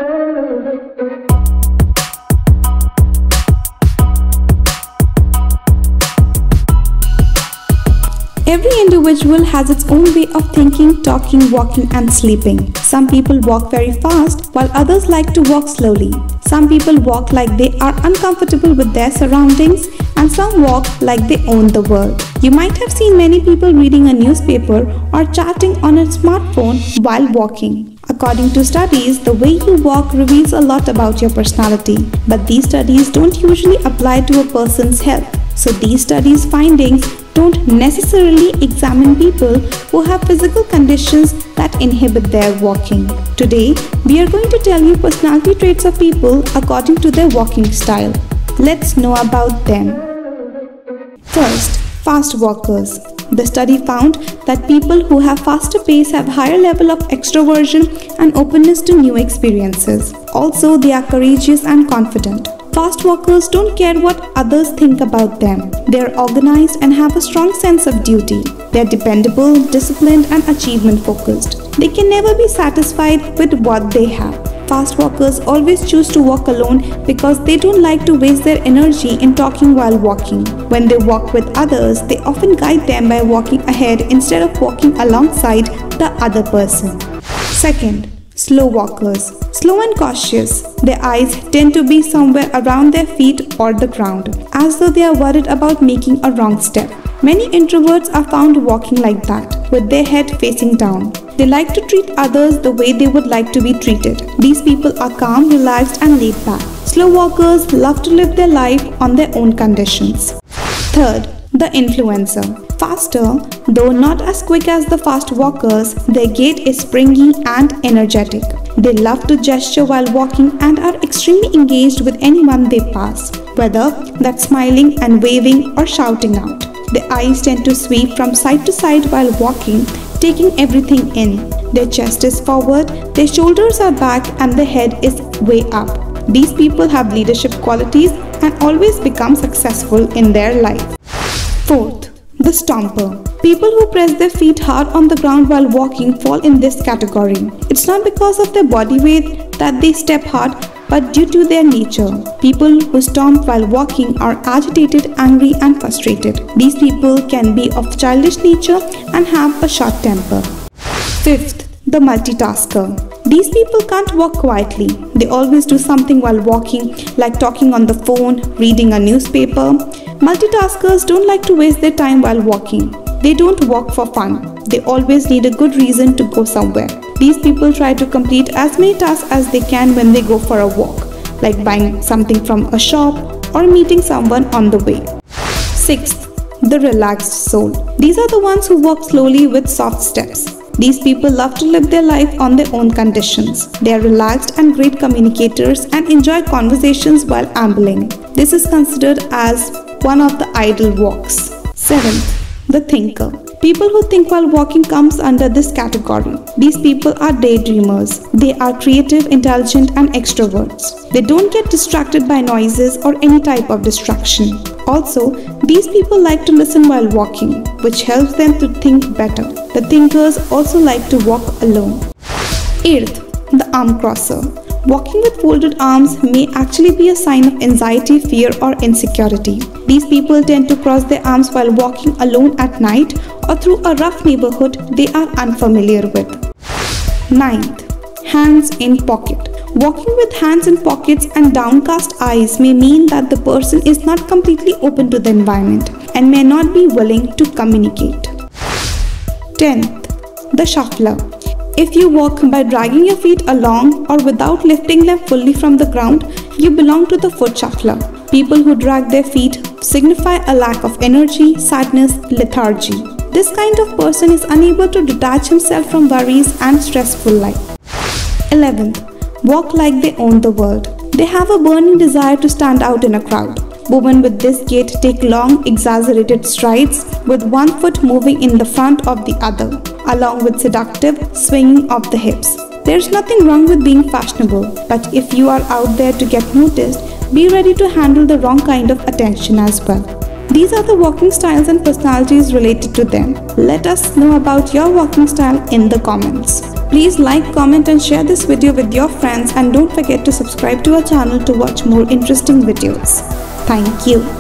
Every individual has its own way of thinking, talking, walking and sleeping. Some people walk very fast while others like to walk slowly. Some people walk like they are uncomfortable with their surroundings and some walk like they own the world. You might have seen many people reading a newspaper or chatting on a smartphone while walking. According to studies, the way you walk reveals a lot about your personality. But these studies don't usually apply to a person's health. So these studies' findings don't necessarily examine people who have physical conditions that inhibit their walking. Today, we are going to tell you personality traits of people according to their walking style. Let's know about them. First, fast walkers. The study found that people who have faster pace have higher level of extroversion and openness to new experiences. Also, they are courageous and confident. Fast walkers don't care what others think about them. They are organized and have a strong sense of duty. They are dependable, disciplined and achievement focused. They can never be satisfied with what they have. Fast walkers always choose to walk alone because they don't like to waste their energy in talking while walking. When they walk with others, they often guide them by walking ahead instead of walking alongside the other person. Second, slow walkers. Slow and cautious. Their eyes tend to be somewhere around their feet or the ground, as though they are worried about making a wrong step. Many introverts are found walking like that, with their head facing down. They like to treat others the way they would like to be treated. These people are calm, relaxed and laid back. Slow walkers love to live their life on their own conditions. Third, the influencer. Faster, though not as quick as the fast walkers, their gait is springy and energetic. They love to gesture while walking and are extremely engaged with anyone they pass, whether that's smiling and waving or shouting out. Their eyes tend to sweep from side to side while walking, taking everything in. Their chest is forward, their shoulders are back and their head is way up. These people have leadership qualities and always become successful in their life. Fourth, the stomper. People who press their feet hard on the ground while walking fall in this category. It's not because of their body weight that they step hard, but due to their nature. People who stomp while walking are agitated, angry and frustrated. These people can be of childish nature and have a short temper. Fifth, the multitasker. These people can't walk quietly. They always do something while walking, like talking on the phone, reading a newspaper. Multitaskers don't like to waste their time while walking. They don't walk for fun. They always need a good reason to go somewhere. These people try to complete as many tasks as they can when they go for a walk, like buying something from a shop or meeting someone on the way. Sixth, the relaxed soul. These are the ones who walk slowly with soft steps. These people love to live their life on their own conditions. They are relaxed and great communicators and enjoy conversations while ambling. This is considered as one of the idle walks. Seventh, the thinker. People who think while walking comes under this category. These people are daydreamers. They are creative, intelligent and extroverts. They don't get distracted by noises or any type of distraction. Also, these people like to listen while walking, which helps them to think better. The thinkers also like to walk alone. Eighth, the arm crosser. Walking with folded arms may actually be a sign of anxiety, fear or insecurity. These people tend to cross their arms while walking alone at night or through a rough neighborhood they are unfamiliar with. Ninth, hands in pocket. Walking with hands in pockets and downcast eyes may mean that the person is not completely open to the environment and may not be willing to communicate. 10th, the shuffler. If you walk by dragging your feet along or without lifting them fully from the ground, you belong to the foot shuffler. People who drag their feet signify a lack of energy, sadness, lethargy. This kind of person is unable to detach himself from worries and stressful life. 11th, walk like they own the world. They have a burning desire to stand out in a crowd. Women with this gait take long, exaggerated strides with one foot moving in the front of the other, along with seductive swinging of the hips. There's nothing wrong with being fashionable, but if you are out there to get noticed, be ready to handle the wrong kind of attention as well. These are the walking styles and personalities related to them. Let us know about your walking style in the comments. Please like, comment and share this video with your friends, and don't forget to subscribe to our channel to watch more interesting videos. Thank you.